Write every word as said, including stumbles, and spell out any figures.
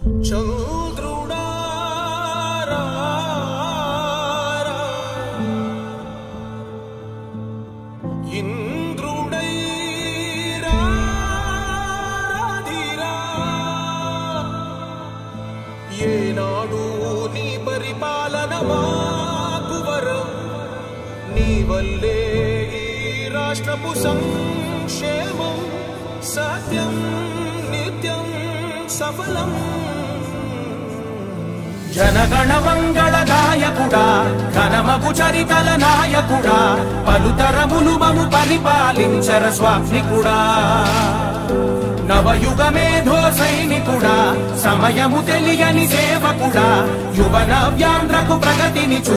చంద్రుడా ఇంద్రుడై రాధిరా ఏనాడు నీ పరిపాలన మాకు వరం నీ వల్లే ఈ రాష్ట్రపు సంక్షేమం సత్యం నిత్యం సఫలం జనగణ మంగళ గాయకుడా ఘనమగు చరితల నాయకుడా పలుతరములు మము పరిపాలించర స్వామికుడా నవయుగ మేధో సైనికుడా సమయము తెలియని సేవకుడా యువ నవ్యాంధ్రకు ప్రగతిని